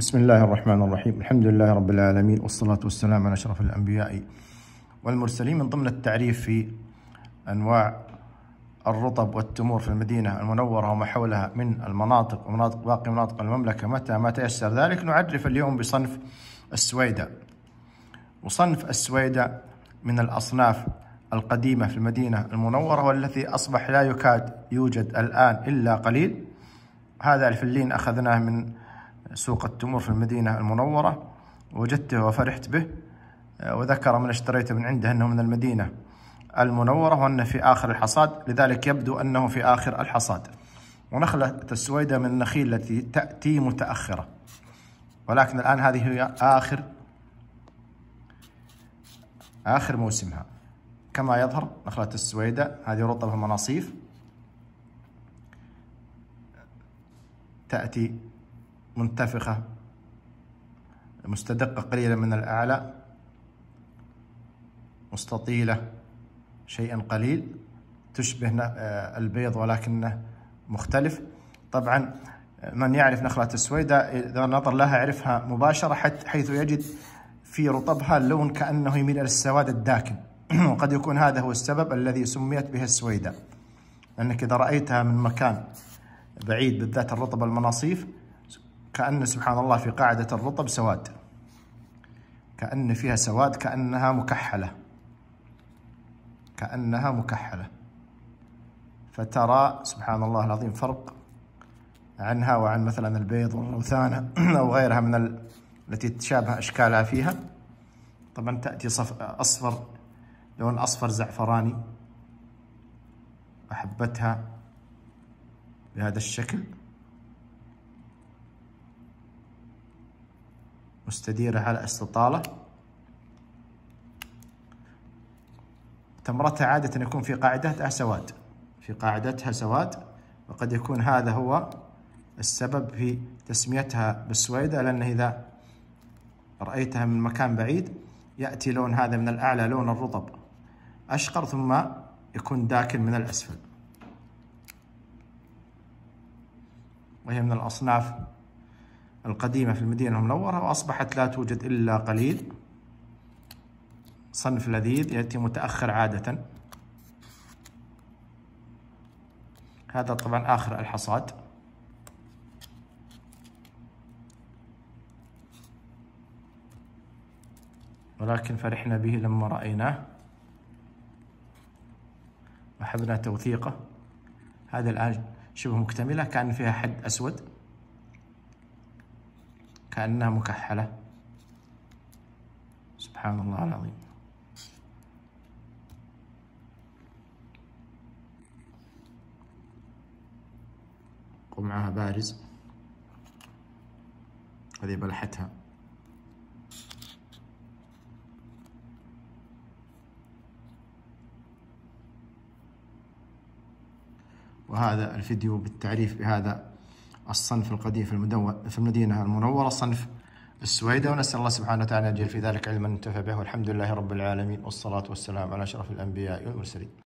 بسم الله الرحمن الرحيم. الحمد لله رب العالمين، والصلاة والسلام على أشرف الأنبياء والمرسلين. من ضمن التعريف في أنواع الرطب والتمور في المدينة المنورة وما حولها من المناطق ومناطق باقي مناطق المملكة متى ما تيسر ذلك، نعرف اليوم بصنف السويداء. وصنف السويداء من الأصناف القديمة في المدينة المنورة، والتي أصبح لا يكاد يوجد الآن إلا قليل. هذا الفلين أخذناه من سوق التمور في المدينة المنورة، وجدته وفرحت به، وذكر من اشتريته من عنده أنه من المدينة المنورة وأنه في آخر الحصاد، لذلك يبدو أنه في آخر الحصاد. ونخلة السويداء من النخيل التي تأتي متأخرة، ولكن الآن هذه هي آخر موسمها. كما يظهر نخلة السويداء هذه رطبها مناصيف، تأتي منتفخة مستدقة قليلا من الأعلى، مستطيلة شيئا قليل، تشبه البيض ولكنه مختلف. طبعا من يعرف نخلة السويداء إذا نظر لها يعرفها مباشرة، حيث يجد في رطبها اللون كأنه يميل إلى السواد الداكن. وقد يكون هذا هو السبب الذي سميت بها السويداء، لأنك إذا رأيتها من مكان بعيد بالذات الرطب المناصيف، كأن سبحان الله في قاعدة الرطب سواد، كأن فيها سواد، كأنها مكحلة، فترى سبحان الله العظيم فرق عنها وعن مثلا البيض والروثانة أو غيرها من التي تشابه أشكالها فيها. طبعا تأتي أصفر، لون أصفر زعفراني، وحبتها بهذا الشكل، مستديرة على استطالة. تمرتها عادة يكون في قاعدتها سواد، وقد يكون هذا هو السبب في تسميتها بالسويداء، لأنه إذا رأيتها من مكان بعيد يأتي لون هذا من الأعلى، لون الرطب أشقر، ثم يكون داكن من الأسفل. وهي من الأصناف القديمة في المدينة المنورة، وأصبحت لا توجد إلا قليل. صنف لذيذ يأتي متأخر عادة. هذا طبعا آخر الحصاد، ولكن فرحنا به لما رأيناه وحبنا توثيقه. هذا الآن شبه مكتملة، كأن فيها حد أسود، كأنها مكحلة. سبحان الله العظيم. قمعها بارز، هذه بلحتها. وهذا الفيديو بالتعريف بهذا الصنف القديم في المدينة المنورة، صنف السويداء. ونسأل الله سبحانه وتعالى أن يجعل في ذلك علما ننتفع به، والحمد لله رب العالمين، والصلاة والسلام على أشرف الأنبياء والمرسلين.